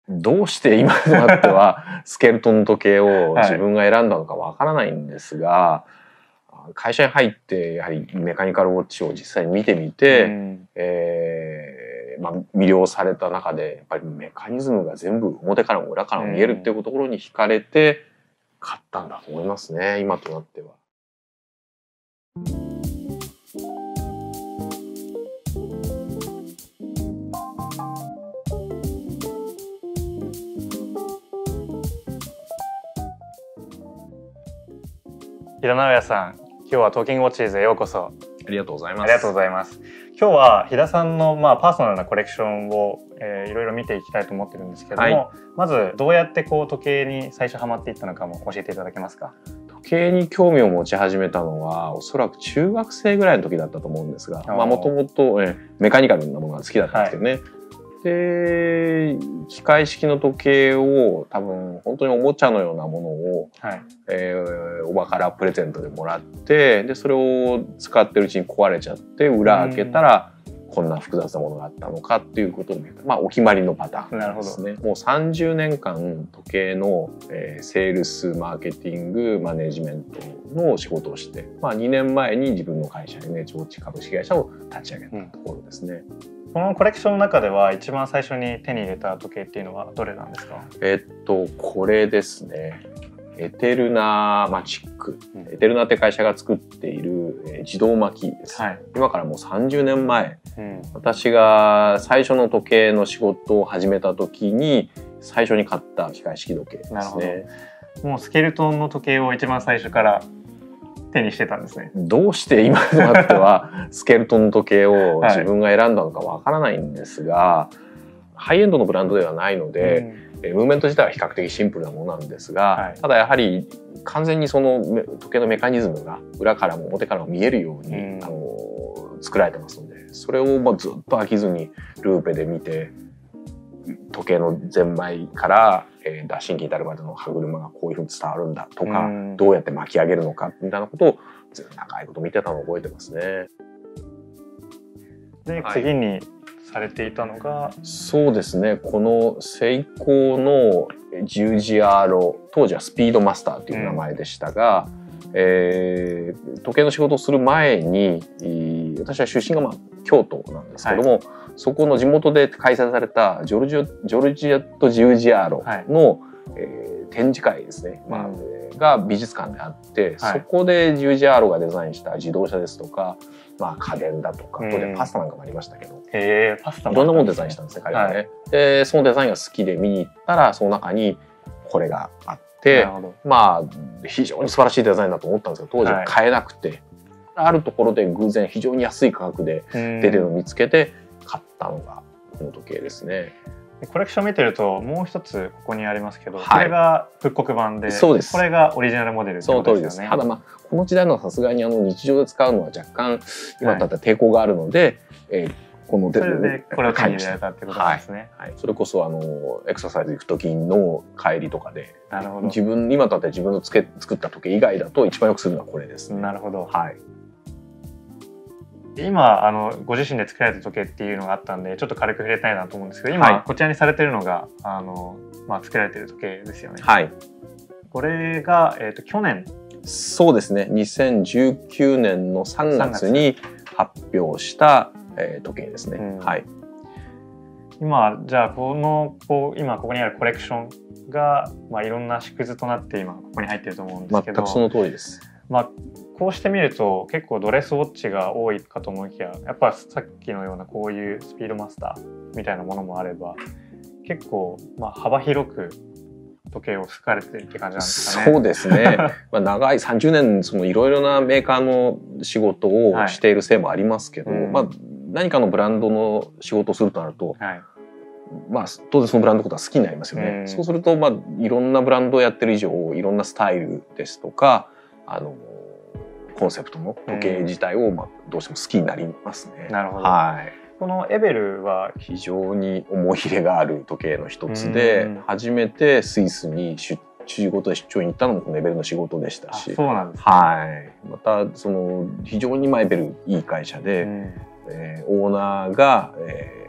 どうして今となってはスケルトンの時計を自分が選んだのかわからないんですが、会社に入ってやはりメカニカルウォッチを実際に見てみて、魅了された中でやっぱりメカニズムが全部表からも裏からも見えるっていうところに惹かれて買ったんだと思いますね、今となっては。 平直哉さん、今日はトーキングウォッチーズへようこそ。 ありがとうございます。 ありがとうございます。今日は飛田さんのパーソナルなコレクションを、いろいろ見ていきたいと思ってるんですけども、まずどうやって時計に最初ハマっていったのかも教えていただけますか？ 時計に興味を持ち始めたのはおそらく中学生ぐらいの時だったと思うんですが、もともとメカニカルなものが好きだったんですけどね。で機械式の時計を多分本当におもちゃのようなものを、おばからプレゼントでもらって、でそれを使ってるうちに壊れちゃって裏開けたらこんな複雑なものがあったのかっていうことをお決まりのパターンですね。もう30年間時計の、セールスマーケティングマネジメントの仕事をして、2年前に自分の会社NHウォッチ株式会社を立ち上げたところですね。 このコレクションの中では一番最初に手に入れた時計っていうのはどれなんですか？ これですね。エテルナマチック、エテルナって会社が作っている、自動巻きです、今からもう30年前、私が最初の時計の仕事を始めた時に最初に買った機械式時計ですね。 もうスケルトンの時計を一番最初から手にしてたんですね。 どうして今となってはスケルトンの時計を自分が選んだのかわからないんですが、ハイエンドのブランドではないので、ムーブメント自体は比較的シンプルなものなんですが、ただやはり完全にその時計のメカニズムが裏からも表からも見えるように、作られてますので、それをずっと飽きずにルーペで見て、時計のゼンマイから脱進機に至るまでの歯車がこういうふうに伝わるんだとか、どうやって巻き上げるのかみたいなことをずっと長いこと見てたのを覚えてますね。 で、次にされていたのが、 そうですね、このセイコーの十字アーロ、当時はスピードマスターという名前でしたが、時計の仕事をする前に私は出身が京都なんですけども、そこの地元で開催されたジョルジアット・ジウジアーロの、展示会ですね、が美術館であって、そこでジウジアーロがデザインした自動車ですとか、家電だとか、当然パスタなんかもありましたけど、 パスタいろんなものをデザインしたんですね、彼はね。でそのデザインが好きで見に行ったらその中にこれがあって、非常に素晴らしいデザインだと思ったんですけど、当時買えなくて、あるところで偶然非常に安い価格で出てるのを見つけて買ったのがこの時計ですね。 コレクション見てるともう一つここにありますけど、これが復刻版で、 そうです。 これがオリジナルモデルってことですよね。 ただこの時代のはさすがに日常で使うのは若干今だったら抵抗があるので、このそれでこれを手に入れられたってことなんですね。 それこそエクササイズ行く時の帰りとかで、今だって自分の作った時計以外だと一番よくするのはこれですね。 なるほど。今ご自身で作られた時計っていうのがあったんでちょっと軽く触れたいなと思うんですけど、今こちらにされてるのが作られてる時計ですよね。これが去年、 そうですね、2019年の3月に発表した時計ですね。 今じゃあ今ここにあるコレクションがいろんな縮図となって今ここに入ってると思うんですけど、 全くその通りです。 こうして見ると結構ドレスウォッチが多いかと思いきや、やっぱさっきのようなこういうスピードマスターみたいなものもあれば、結構幅広く時計を好かれてるって感じなんですかね。 そうですね。長い30年いろいろなメーカーの仕事をしているせいもありますけど、何かのブランドの仕事をするとなると、当然そのブランドのことは好きになりますよね。そうするといろんなブランドをやってる以上、いろんなスタイルですとかコンセプトの時計自体をどうしても好きになりますね。 なるほど。このエベルは非常に思い入れがある時計の一つで、初めてスイスに仕事で出張に行ったのもこのエベルの仕事でしたし、 そうなんですね。 また非常にエベルいい会社で、オーナーが、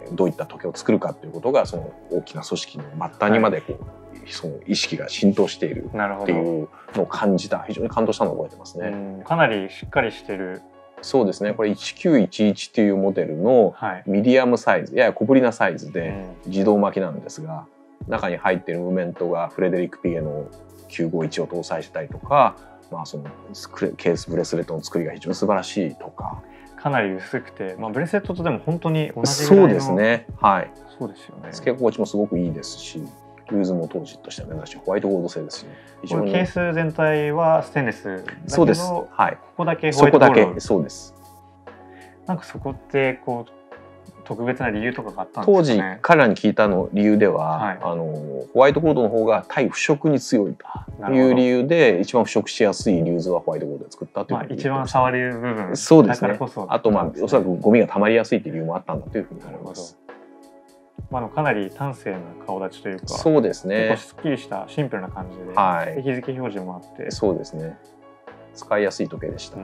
どういった時計を作るかっていうことがその大きな組織の末端にまでこう、その意識が浸透しているっていうのを感じた、非常に感動したのを覚えてますね。 かなりしっかりしてる。 そうですね、これ1911っていうモデルのミディアムサイズ、やや小ぶりなサイズで自動巻きなんですが、中に入っているムーメントがフレデリック・ピゲの951を搭載したりとか、そのケースブレスレットの作りが非常に素晴らしいとか。 かなり薄くて、ブレスレットとでも本当に同じぐらいの。 そうですね、はい。 そうですよね。 付け心地もすごくいいですし、ルーズも当時としては珍しいホワイトゴールド製ですよね。 非常にケース全体はステンレスだけど、 そうです、はい、 ここだけホワイトゴールド。 そこだけ、そうです。 なんかそこってこう特別な理由とかがあったんですかね。 当時彼らに聞いた理由では、ホワイトゴールドの方が対腐食に強いという理由で、一番腐食しやすいリューズはホワイトゴールドで作ったということで、 一番触れる部分、 そうですね。 だからこそ、 あとおそらくゴミが溜まりやすいという理由もあったんだというふうに思います。 かなり端正な顔立ちというか、 そうですね。 結構すっきりしたシンプルな感じで、日付表示もあって、 そうですね。使いやすい時計でした。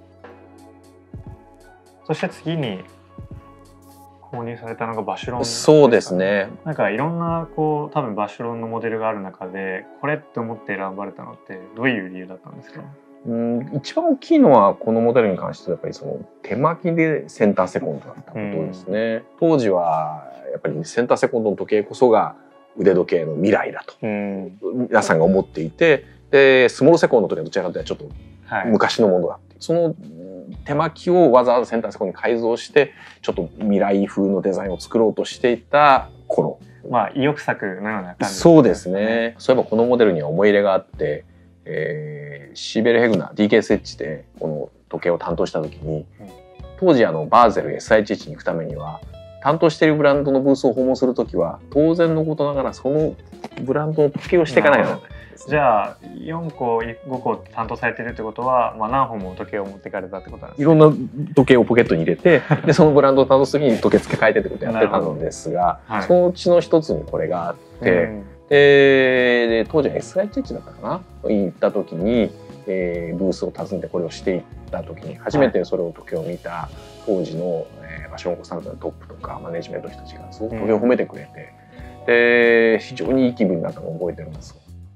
そして次に購入されたのがバシュロン、 そうですね。 なんかいろんな多分バシュロンのモデルがある中で、これって思って選ばれたのってどういう理由だったんですか？ 一番大きいのはこのモデルに関してはやっぱりその手巻きでセンターセコンドだったことですね。当時はやっぱりセンターセコンドの時計こそが腕時計の未来だと皆さんが思っていて、でスモールセコンドの時はどちらかというとちょっと昔のものだっていう、その手巻きをわざわざセンターセコンドに改造してちょっと未来風のデザインを作ろうとしていた頃、 意欲作のような感じ、 そうですね。そういえばこのモデルには思い入れがあって、シーベル・ヘグナー DKSH でこの時計を担当した時に、当時バーゼル SIHH に行くためには担当しているブランドのブースを訪問する時は当然のことながらそのブランドの時計をしていかないといけない。 じゃあ4個5個担当されてるってことは、何本も時計を持っていかれたってことなんですね。 いろんな時計をポケットに入れてでそのブランドを担当する時に時計付け替えてってことをやってたのですが、そのうちの一つにこれがあって、で当時は SIHH だったかな行った時に、ブースを訪ねてこれをしていった時に初めてそれを時計を見た当時の、バシュロンコンサルタントのトップとかマネジメントの人たちがすごく時計を褒めてくれて、で非常にいい気分になったのを覚えてるんです。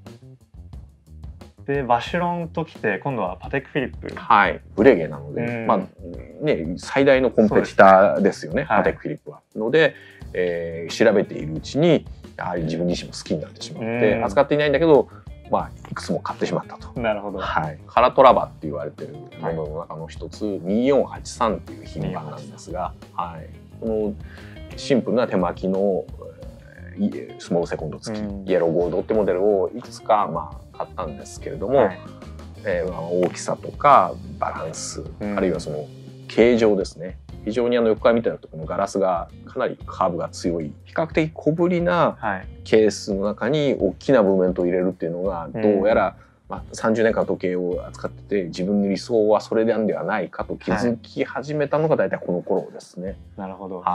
でバシュロンときて今度はパテックフィリップ、 ブレゲなので、最大のコンペティターですよね、パテックフィリップは。ので、調べているうちにやはり自分自身も好きになってしまって扱っていないんだけど、いくつも買ってしまったと。 なるほど。 カラトラバって言われてるものの中の一つ、2483っていう品番なんですが、このシンプルな手巻きのスモールセコンド付きイエローゴールドってモデルをいくつか買ったんですけれども、大きさとかバランス、あるいはその形状ですね。非常に横から見てるとこのガラスがかなりカーブが強い、比較的小ぶりなケースの中に大きなムーブメントを入れるっていうのがどうやら、30年間時計を扱ってて自分の理想はそれなんではないかと気づき始めたのが大体この頃ですね。 なるほど。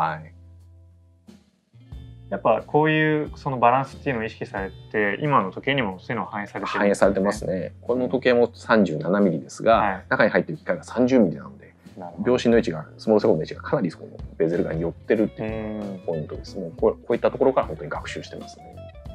やっぱこういうそのバランスっていうのを意識されて今の時計にもそういうのは反映されてるんですね。 反映されてますね。この時計も37ミリですが、中に入ってる機械が30ミリなので、秒針の位置がスモールセコンドの位置がかなりそのベゼル側に寄ってるっていうポイントですね。こういったところから本当に学習してますね。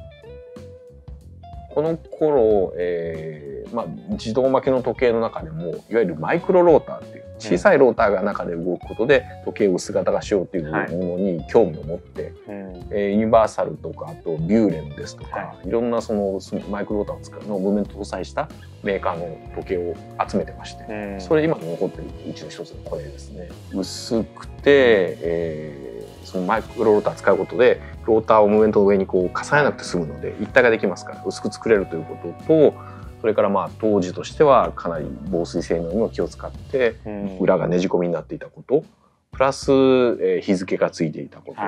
この頃、自動巻きの時計の中でもいわゆるマイクロローターっていう小さいローターが中で動くことで時計を薄型化しようっていうものに興味を持って、ユニバーサルとかあとビューレンですとか、いろんなそのマイクロローターを使うのをムーブメント搭載したメーカーの時計を集めてまして、それ今も残ってるうちの一つがこれですね。薄くて、そのマイクロローター使うことでローターをムーブメントの上にこう重ねなくて済むので一体ができますから薄く作れるということと、それから当時としてはかなり防水性能にも気を使って裏がねじ込みになっていたことプラス日付がついていたこと、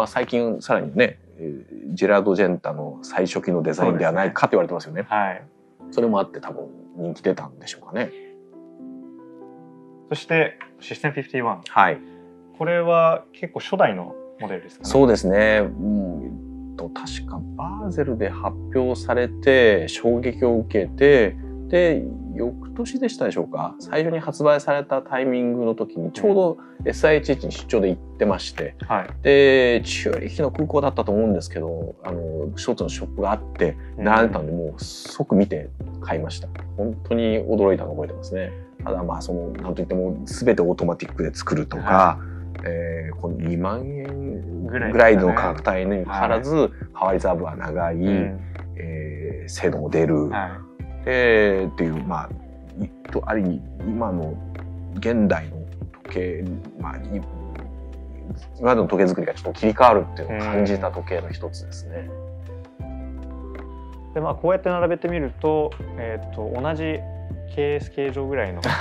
最近さらにねジェラード・ジェンタの最初期のデザインではないかと言われてますよね。それもあって多分人気出たんでしょうかね。 そしてシステム51、これは結構初代のモデルですかね。 そうですね。確かバーゼルで発表されて衝撃を受けて、 で翌年でしたでしょうか、最初に発売されたタイミングの時にちょうど SIHH に出張で行ってまして、 はい、 でチューリッヒの空港だったと思うんですけど、一つのショップがあって並んでたんで、もう即見て買いました。本当に驚いたのを覚えてますね。ただまあなんといっても全てオートマティックで作るとか、この2万円ぐらいの価格帯にもかかわらず、ハワイザーブは長い、精度も出る、っていうまあある意味今の現代の時計、まあ今までの時計作りがちょっと切り替わるっていうのを感じた時計の一つですね。 でまあこうやって並べてみると、同じ形状ぐらいの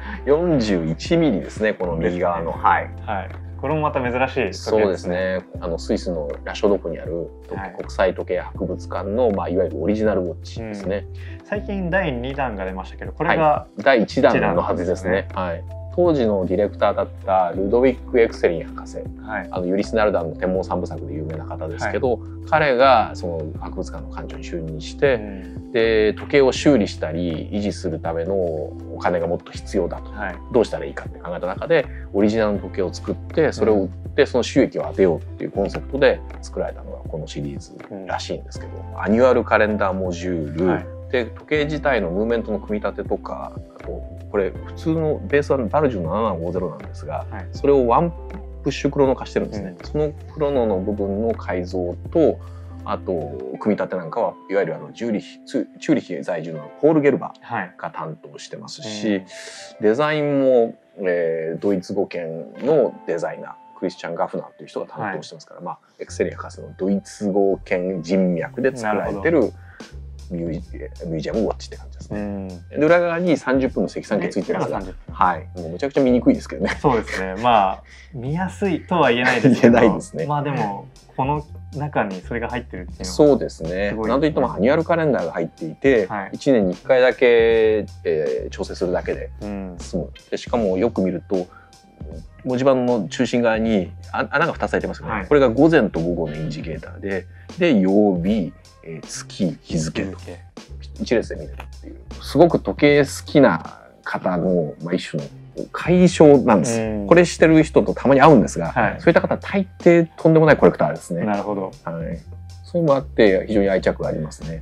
41ミリですね、この右側の。はい。 はい。これもまた珍しい時計ですね。 そうですね。スイスのラショド区にある国際時計博物館の、まあ、いわゆるオリジナルウォッチですね。 最近第2弾が出ましたけど、これが、 第1弾のはずですね。はい。当時のディレクターだったルドウィック・エクセリン博士、ユリス・ナルダンの天文三部作で有名な方ですけど、彼がその博物館の館長に就任して、で時計を修理したり維持するためのお金がもっと必要だと、どうしたらいいかって考えた中でオリジナルの時計を作ってそれを売ってその収益を当てようっていうコンセプトで作られたのがこのシリーズらしいんですけど、アニュアルカレンダーモジュール、で時計自体のムーブメントの組み立てとか、あとこれ普通のベースはバルジュの7750なんですが、それをワンプッシュクロノ化してるんですね。そのクロノの部分の改造と、あと組み立てなんかはいわゆるチューリヒ在住のポール・ゲルバーが担当してますし、デザインも、ドイツ語圏のデザイナークリスチャン・ガフナーという人が担当してますから、まあエクセリア博士のドイツ語圏人脈で作られてるミュージアムウォッチって感じですね。で裏側に30分の積算機ついてるんですが、はい、もうめちゃくちゃ見にくいですけどね。 そうですね。まあ見やすいとは言えないですけど、 言えないですね。 まあでもこの中にそれが入ってるっていうのはそうですね。なんといってもアニュアルカレンダーが入っていて、1年に1回だけ、調整するだけで済む。でしかもよく見ると文字盤の中心側に穴が2つ開いてますよね。これが午前と午後のインジケーターで曜日、月、日付と一列で見れるっていう、すごく時計好きな方の、まあ、一種の解消なんです。これしてる人とたまに会うんですが、そういった方は大抵とんでもないコレクターですね。 なるほど。 はい。そういうのもあって非常に愛着がありますね。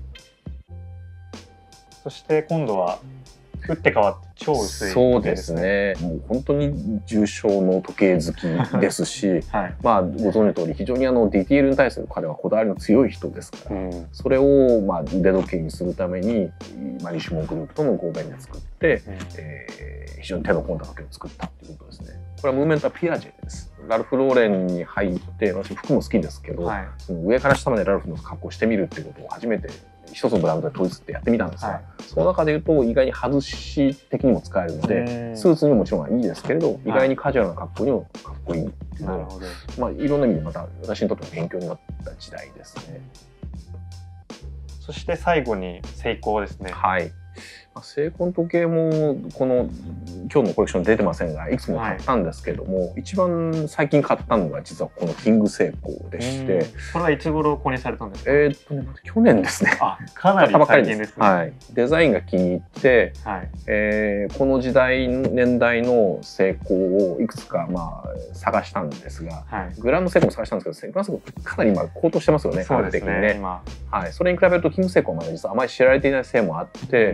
そして今度は打って変わって超薄い時計ですね。もう本当に重症の時計好きですし、まあご存知の通り非常にディティールに対する彼はこだわりの強い人ですから、それをまあ腕時計にするために、まあ、リシュモングループとの合弁で作って、非常に手の込んだ時計を作ったっていうことですね。これはムーブメントはピアジェです。ラルフ・ローレンに入って、私服も好きですけど、その上から下までラルフの格好をしてみるっていうことを初めて一つのブランドで統一ってやってみたんですが、その中でいうと意外に外し的にも使えるので、スーツにももちろんいいですけれど、意外にカジュアルな格好にもかっこいいっていうのは、まあいろんな意味でまた私にとっても勉強になった時代ですね。 そして最後にセイコーですね。 はい。セイコーの時計もこの今日のコレクション出てませんがいくつも買ったんですけども、一番最近買ったのが実はこのキングセイコーでして、 これはいつ頃購入されたんですか？ 去年ですね。 あ、かなり最近ですね。 はい。デザインが気に入って、この時代年代のセイコーをいくつかまあ探したんですが、グランドセイコーも探したんですけど、グランドセイコーかなり今高騰してますよね。 そうですね。 はい。それに比べるとキングセイコーはまだ実はあまり知られていないせいもあって、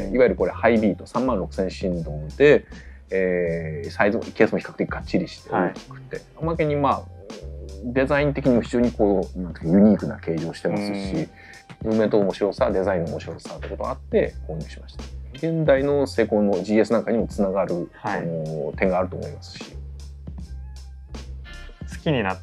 いわゆるこれハイビート36000振動で、サイズケースも比較的がっちりして大きくて、おまけにまあデザイン的にも非常にこうなんていうかユニークな形状してますし、ムーブメントの面白さ、デザインの面白さということがあって購入しました。現代のセイコーの GS なんかにもつながる、点があると思いますし、 好きになって、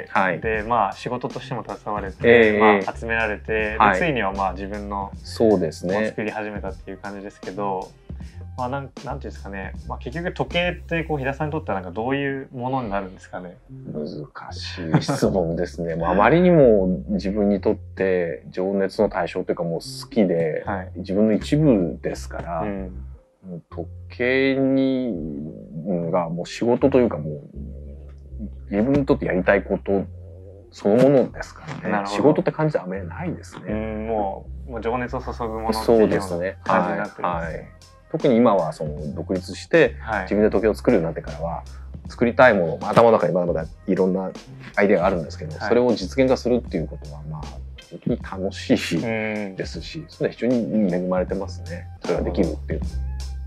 でまあ仕事としても携われて、まあ集められて、でついにはまあ自分のそうですね作り始めたっていう感じですけど、まあなんていうんですかね、まあ結局時計ってこう飛田さんにとってはなんかどういうものになるんですかね。 難しい質問ですね。あまりにも自分にとって情熱の対象というかもう好きで、自分の一部ですから、時計がもう仕事というかもう自分にとってやりたいことそのものですからね。仕事って感じであんまりないですね。 もう情熱を注ぐものっていうそうようなですね。 感じになってるんですね。 はい。特に今はその独立して自分で時計を作るようになってからは、作りたいもの、頭の中にまだまだいろんなアイデアがあるんですけど、それを実現化するっていうことはまあ本当に楽しいですし、それは非常に恵まれてますね。それができるっていう。